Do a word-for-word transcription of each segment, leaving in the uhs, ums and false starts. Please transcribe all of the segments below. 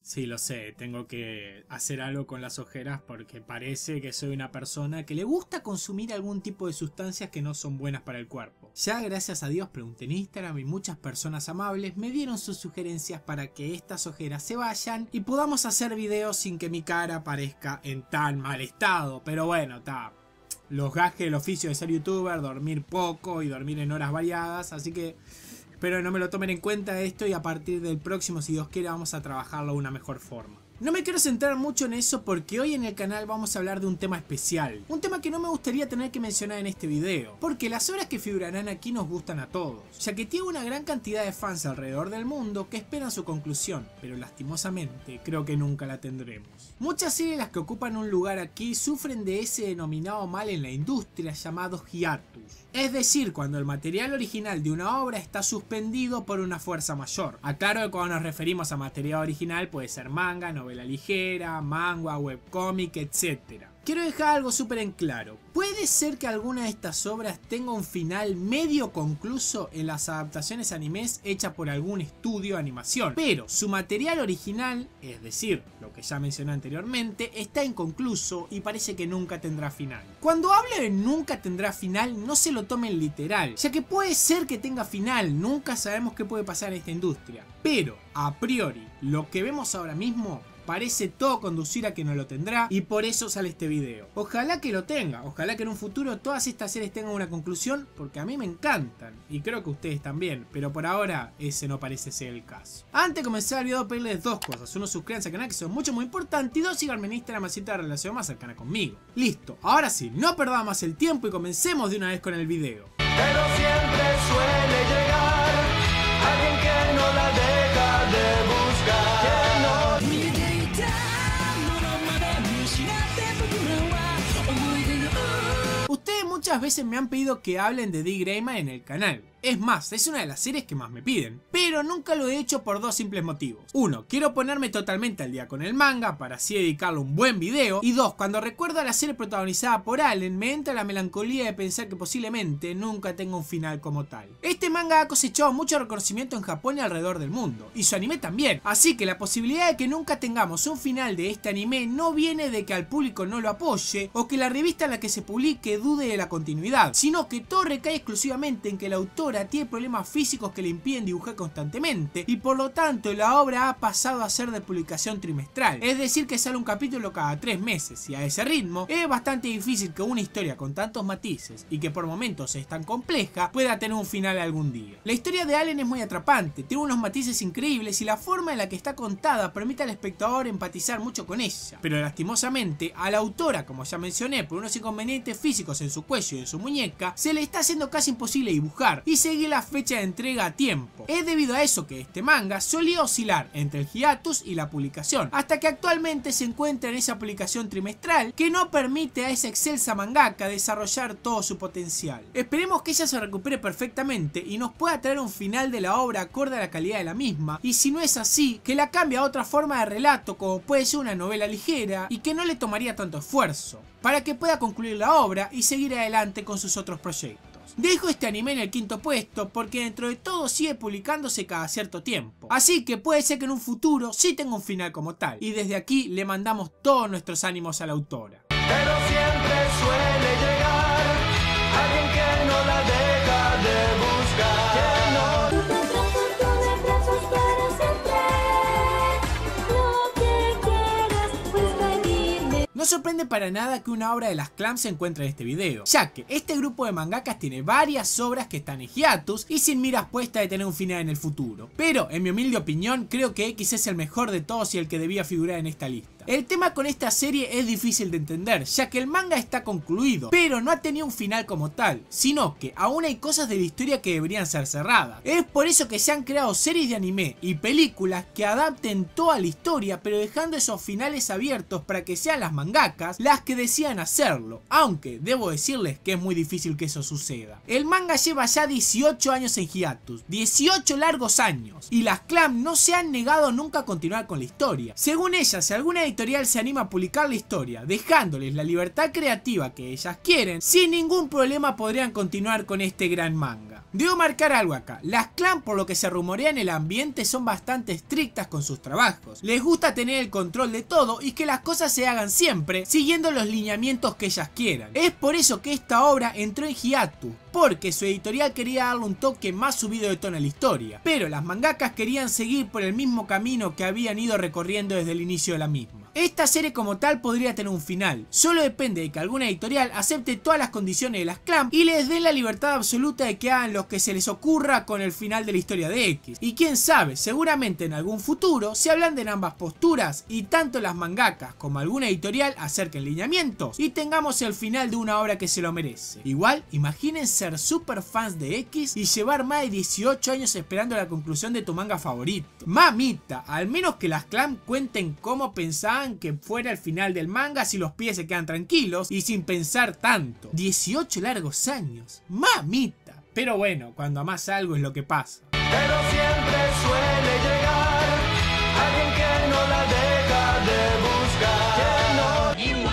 Sí, lo sé, tengo que hacer algo con las ojeras porque parece que soy una persona que le gusta consumir algún tipo de sustancias que no son buenas para el cuerpo. Ya gracias a Dios pregunté en Instagram y muchas personas amables me dieron sus sugerencias para que estas ojeras se vayan y podamos hacer videos sin que mi cara aparezca en tan mal estado. Pero bueno, está. Los gajes del oficio de ser youtuber, dormir poco y dormir en horas variadas, así que espero que no me lo tomen en cuenta esto y a partir del próximo, si Dios quiere, vamos a trabajarlo de una mejor forma. No me quiero centrar mucho en eso porque hoy en el canal vamos a hablar de un tema especial. Un tema que no me gustaría tener que mencionar en este video, porque las obras que figurarán aquí nos gustan a todos, ya que tiene una gran cantidad de fans alrededor del mundo que esperan su conclusión, pero lastimosamente creo que nunca la tendremos. Muchas series las que ocupan un lugar aquí sufren de ese denominado mal en la industria llamado hiatus. Es decir, cuando el material original de una obra está suspendido por una fuerza mayor. Aclaro que cuando nos referimos a material original puede ser manga, novela ligera, manga, webcomic, etcétera. Quiero dejar algo súper en claro. Puede ser que alguna de estas obras tenga un final medio concluso en las adaptaciones animes hechas por algún estudio de animación, pero su material original, es decir, lo que ya mencioné anteriormente, está inconcluso y parece que nunca tendrá final. Cuando hablo de nunca tendrá final, no se lo tomen literal, ya que puede ser que tenga final, nunca sabemos qué puede pasar en esta industria, pero a priori, lo que vemos ahora mismo parece todo conducir a que no lo tendrá y por eso sale este video. Ojalá que lo tenga, ojalá que en un futuro todas estas series tengan una conclusión, porque a mí me encantan y creo que ustedes también, pero por ahora ese no parece ser el caso. Antes de comenzar el video, pedirles dos cosas: uno, suscríbanse al canal, que son mucho muy importantes, y dos, síganme en Instagram, así la relación más cercana conmigo. Listo, ahora sí, no perdamos más el tiempo y comencemos de una vez con el video. Pero siempre suele llegar alguien que no la deja de buscar. Que no... Ustedes muchas veces me han pedido que hablen de D. Greiman en el canal. Es más, es una de las series que más me piden, pero nunca lo he hecho por dos simples motivos. Uno, quiero ponerme totalmente al día con el manga para así dedicarle un buen video. Y dos, cuando recuerdo a la serie protagonizada por Allen, me entra la melancolía de pensar que posiblemente nunca tenga un final como tal. Este manga ha cosechado mucho reconocimiento en Japón y alrededor del mundo, y su anime también, así que la posibilidad de que nunca tengamos un final de este anime no viene de que al público no lo apoye o que la revista en la que se publique dude de la continuidad, sino que todo recae exclusivamente en que el autor tiene problemas físicos que le impiden dibujar constantemente y por lo tanto la obra ha pasado a ser de publicación trimestral, es decir que sale un capítulo cada tres meses, y a ese ritmo es bastante difícil que una historia con tantos matices y que por momentos es tan compleja pueda tener un final algún día. La historia de Allen es muy atrapante, tiene unos matices increíbles y la forma en la que está contada permite al espectador empatizar mucho con ella, pero lastimosamente a la autora, como ya mencioné, por unos inconvenientes físicos en su cuello y en su muñeca, se le está haciendo casi imposible dibujar y seguir la fecha de entrega a tiempo. Es debido a eso que este manga solía oscilar entre el hiatus y la publicación, hasta que actualmente se encuentra en esa publicación trimestral que no permite a esa excelsa mangaka desarrollar todo su potencial. Esperemos que ella se recupere perfectamente y nos pueda traer un final de la obra acorde a la calidad de la misma, y si no es así, que la cambie a otra forma de relato como puede ser una novela ligera y que no le tomaría tanto esfuerzo, para que pueda concluir la obra y seguir adelante con sus otros proyectos. Dejo este anime en el quinto puesto porque dentro de todo sigue publicándose cada cierto tiempo, así que puede ser que en un futuro sí tenga un final como tal, y desde aquí le mandamos todos nuestros ánimos a la autora. Pero siempre suele llegar alguien que no la deja de buscar. Que no... No sorprende para nada que una obra de las Clamp se encuentre en este video, ya que este grupo de mangakas tiene varias obras que están en hiatus y sin miras puestas de tener un final en el futuro. Pero, en mi humilde opinión, creo que X es el mejor de todos y el que debía figurar en esta lista. El tema con esta serie es difícil de entender, ya que el manga está concluido, pero no ha tenido un final como tal, sino que aún hay cosas de la historia que deberían ser cerradas. Es por eso que se han creado series de anime y películas que adapten toda la historia, pero dejando esos finales abiertos para que sean las mangakas las que decidan hacerlo, aunque debo decirles que es muy difícil que eso suceda. El manga lleva ya dieciocho años en hiatus, dieciocho largos años, y las Clamp no se han negado nunca a continuar con la historia. Según ellas, si alguna editorial se anima a publicar la historia, dejándoles la libertad creativa que ellas quieren, sin ningún problema podrían continuar con este gran manga. Debo marcar algo acá, las clan por lo que se rumorea en el ambiente son bastante estrictas con sus trabajos, les gusta tener el control de todo y que las cosas se hagan siempre siguiendo los lineamientos que ellas quieran. Es por eso que esta obra entró en hiatus, porque su editorial quería darle un toque más subido de tono a la historia, pero las mangakas querían seguir por el mismo camino que habían ido recorriendo desde el inicio de la misma. Esta serie como tal podría tener un final, solo depende de que alguna editorial acepte todas las condiciones de las clan y les dé la libertad absoluta de que hagan lo que se les ocurra con el final de la historia de X. Y quién sabe, seguramente en algún futuro se ablanden ambas posturas y tanto las mangakas como alguna editorial acerquen lineamientos y tengamos el final de una obra que se lo merece. Igual, imaginen ser super fans de X y llevar más de dieciocho años esperando la conclusión de tu manga favorito. Mamita, al menos que las clan cuenten cómo pensaban que fuera el final del manga si los pies se quedan tranquilos y sin pensar tanto. dieciocho largos años. Mamita. Pero bueno, cuando amás algo es lo que pasa. Pero siempre suele llegar alguien que no la deja de buscar. Que no.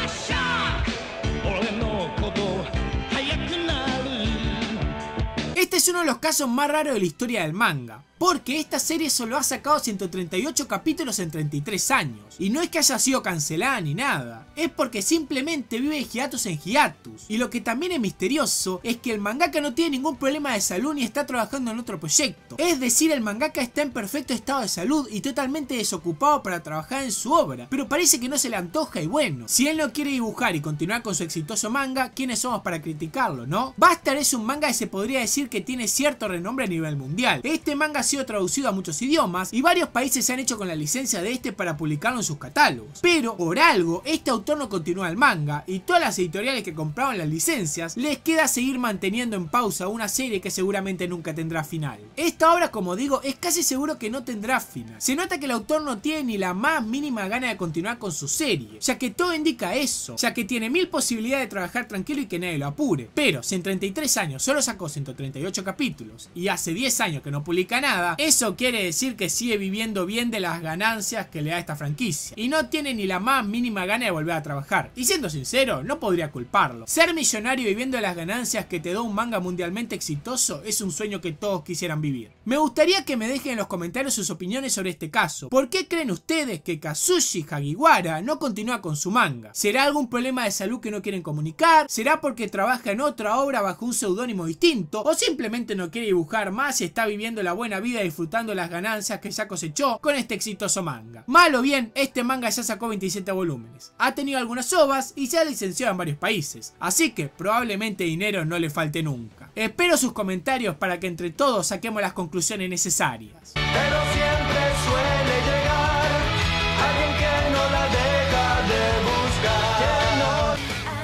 Este es uno de los casos más raros de la historia del manga, porque esta serie solo ha sacado ciento treinta y ocho capítulos en treinta y tres años, y no es que haya sido cancelada ni nada, es porque simplemente vive de hiatus en hiatus, y lo que también es misterioso es que el mangaka no tiene ningún problema de salud ni está trabajando en otro proyecto, es decir, el mangaka está en perfecto estado de salud y totalmente desocupado para trabajar en su obra, pero parece que no se le antoja y bueno, si él no quiere dibujar y continuar con su exitoso manga, ¿quiénes somos para criticarlo, no? Bastard es un manga que se podría decir que tiene cierto renombre a nivel mundial, este manga ha sido traducido a muchos idiomas y varios países se han hecho con la licencia de este para publicarlo en sus catálogos, pero por algo este autor no continúa el manga y todas las editoriales que compraron las licencias les queda seguir manteniendo en pausa una serie que seguramente nunca tendrá final. Esta obra, como digo, es casi seguro que no tendrá final, se nota que el autor no tiene ni la más mínima gana de continuar con su serie, ya que todo indica eso, ya que tiene mil posibilidades de trabajar tranquilo y que nadie lo apure, pero si en treinta y tres años solo sacó ciento treinta y ocho capítulos y hace diez años que no publica nada, eso quiere decir que sigue viviendo bien de las ganancias que le da esta franquicia y no tiene ni la más mínima gana de volver a trabajar, y siendo sincero, no podría culparlo. Ser millonario viviendo de las ganancias que te da un manga mundialmente exitoso es un sueño que todos quisieran vivir. Me gustaría que me dejen en los comentarios sus opiniones sobre este caso. ¿Por qué creen ustedes que Kazushi Hagiwara no continúa con su manga? ¿Será algún problema de salud que no quieren comunicar? ¿Será porque trabaja en otra obra bajo un seudónimo distinto? ¿O simplemente no quiere dibujar más y está viviendo la buena vida y disfrutando las ganancias que ya cosechó con este exitoso manga? Mal o bien, este manga ya sacó veintisiete volúmenes, ha tenido algunas ovas y se ha licenciado en varios países, así que probablemente dinero no le falte nunca. Espero sus comentarios para que entre todos saquemos las conclusiones necesarias. Pero siempre suele llegar alguien que no la deja de buscar. Que no.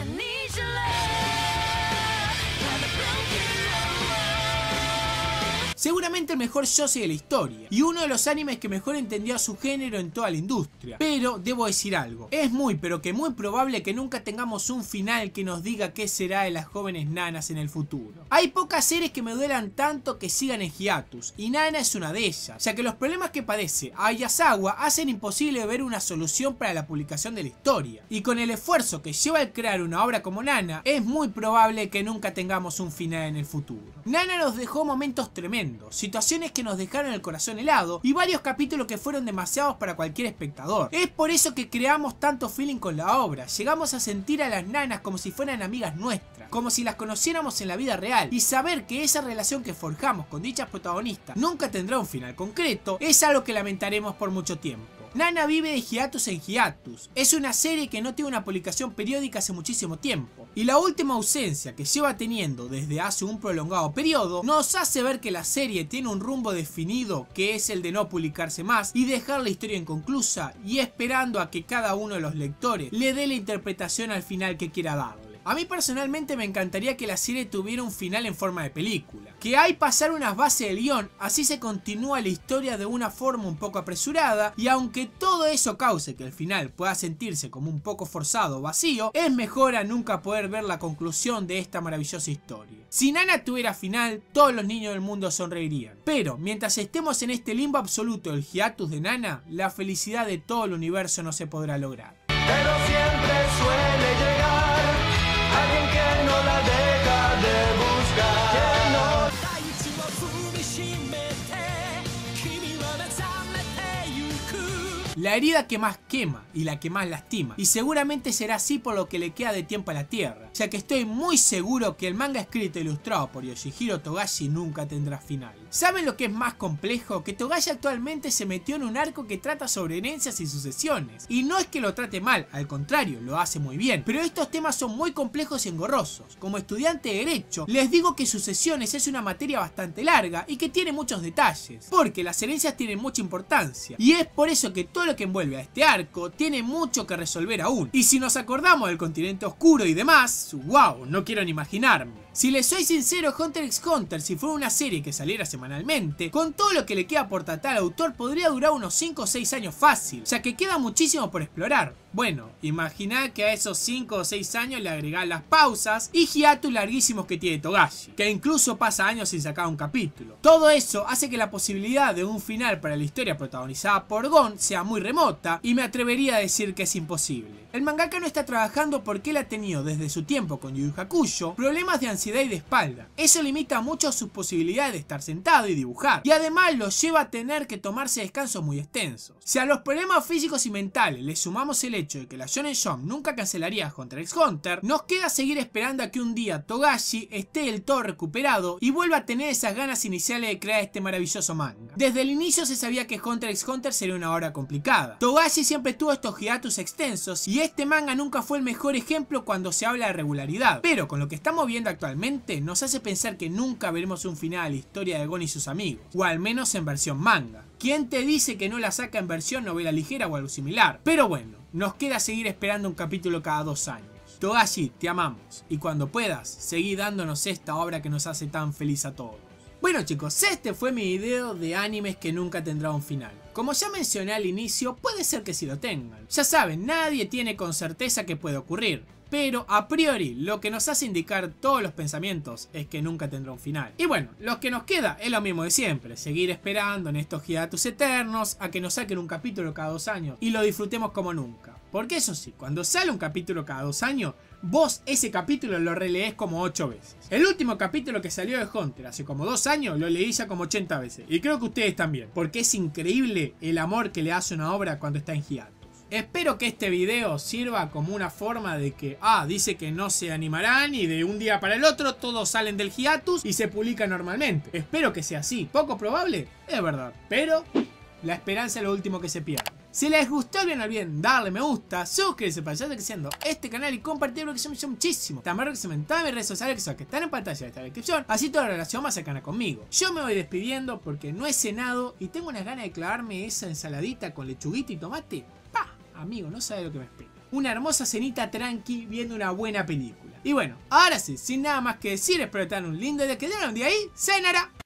Seguramente el mejor shoujo de la historia y uno de los animes que mejor entendió a su género en toda la industria. Pero debo decir algo, es muy pero que muy probable que nunca tengamos un final que nos diga qué será de las jóvenes nanas en el futuro. Hay pocas series que me duelan tanto que sigan en hiatus y Nana es una de ellas, ya que los problemas que padece Ayasawa hacen imposible ver una solución para la publicación de la historia, y con el esfuerzo que lleva al crear una obra como Nana es muy probable que nunca tengamos un final en el futuro. Nana nos dejó momentos tremendos, situaciones que nos dejaron el corazón helado y varios capítulos que fueron demasiados para cualquier espectador. Es por eso que creamos tanto feeling con la obra, llegamos a sentir a las nanas como si fueran amigas nuestras, como si las conociéramos en la vida real, y saber que esa relación que forjamos con dichas protagonistas nunca tendrá un final concreto es algo que lamentaremos por mucho tiempo. Nana vive de hiatus en hiatus, es una serie que no tiene una publicación periódica hace muchísimo tiempo, y la última ausencia que lleva teniendo desde hace un prolongado periodo nos hace ver que la serie tiene un rumbo definido, que es el de no publicarse más y dejar la historia inconclusa y esperando a que cada uno de los lectores le dé la interpretación al final que quiera darle. A mí personalmente me encantaría que la serie tuviera un final en forma de película, que hay pasar unas bases del guión, así se continúa la historia de una forma un poco apresurada, y aunque todo eso cause que el final pueda sentirse como un poco forzado o vacío, es mejor a nunca poder ver la conclusión de esta maravillosa historia. Si Nana tuviera final, todos los niños del mundo sonreirían, pero mientras estemos en este limbo absoluto del hiatus de Nana, la felicidad de todo el universo no se podrá lograr. Pero siempre suele llegar alguien que no la deja de buscar. Que no. la herida que más quema y la que más lastima, y seguramente será así por lo que le queda de tiempo a la Tierra, ya que estoy muy seguro que el manga escrito e ilustrado por Yoshihiro Togashi nunca tendrá final. ¿Saben lo que es más complejo? Que Togashi actualmente se metió en un arco que trata sobre herencias y sucesiones, y no es que lo trate mal, al contrario, lo hace muy bien, pero estos temas son muy complejos y engorrosos. Como estudiante de Derecho, les digo que sucesiones es una materia bastante larga y que tiene muchos detalles, porque las herencias tienen mucha importancia, y es por eso que todo lo que envuelve a este arco tiene mucho que resolver aún. Y si nos acordamos del continente oscuro y demás, wow, no quiero ni imaginarme. Si les soy sincero, Hunter x Hunter, si fuera una serie que saliera semanalmente, con todo lo que le queda por tratar al autor, podría durar unos cinco o seis años fácil, ya que queda muchísimo por explorar. Bueno, imaginad que a esos cinco o seis años le agregás las pausas y hiatus larguísimos que tiene Togashi, que incluso pasa años sin sacar un capítulo. Todo eso hace que la posibilidad de un final para la historia protagonizada por Gon sea muy remota, y me atrevería a decir que es imposible. El mangaka no está trabajando porque él ha tenido desde su tiempo con Yu Yu Hakusho problemas de ansiedad y de espalda. Eso limita mucho sus posibilidades de estar sentado y dibujar, y además lo lleva a tener que tomarse descansos muy extensos. Si a los problemas físicos y mentales le sumamos el hecho de que la Shonen Jump nunca cancelaría Hunter x Hunter, nos queda seguir esperando a que un día Togashi esté del todo recuperado y vuelva a tener esas ganas iniciales de crear este maravilloso manga. Desde el inicio se sabía que Hunter x Hunter sería una obra complicada. Togashi siempre tuvo estos hiatus extensos, y este manga nunca fue el mejor ejemplo cuando se habla de regularidad, pero con lo que estamos viendo actualmente nos hace pensar que nunca veremos un final a la historia de Gon y sus amigos, o al menos en versión manga. ¿Quién te dice que no la saca en versión novela ligera o algo similar? Pero bueno, nos queda seguir esperando un capítulo cada dos años. Togashi, te amamos, y cuando puedas, seguí dándonos esta obra que nos hace tan feliz a todos. Bueno chicos, este fue mi video de animes que nunca tendrá un final. Como ya mencioné al inicio, puede ser que sí lo tengan. Ya saben, nadie tiene con certeza que puede ocurrir, pero a priori lo que nos hace indicar todos los pensamientos es que nunca tendrá un final. Y bueno, lo que nos queda es lo mismo de siempre, seguir esperando en estos hiatus eternos a que nos saquen un capítulo cada dos años y lo disfrutemos como nunca. Porque eso sí, cuando sale un capítulo cada dos años, vos ese capítulo lo releés como ocho veces. El último capítulo que salió de Hunter hace como dos años lo leí ya como ochenta veces. Y creo que ustedes también, porque es increíble el amor que le hace una obra cuando está en hiatus. Espero que este video sirva como una forma de que, ah, dice que no se animarán y de un día para el otro todos salen del hiatus y se publican normalmente. Espero que sea así. Poco probable, es verdad, pero la esperanza es lo último que se pierde. Si les gustó, no olviden darle me gusta, suscribirse para seguir creciendo este canal y compartirlo, que se me hizo muchísimo. También que se me en todas mis redes sociales, que son las que están en pantalla de esta descripción, así toda la relación más cercana conmigo. Yo me voy despidiendo porque no he cenado y tengo unas ganas de clavarme esa ensaladita con lechuguita y tomate. ¡Pah! Amigo, no sabe lo que me espera. Una hermosa cenita tranqui viendo una buena película. Y bueno, ahora sí, sin nada más que decir, espero que tengan un lindo día, que tengan un día ahí, cenará.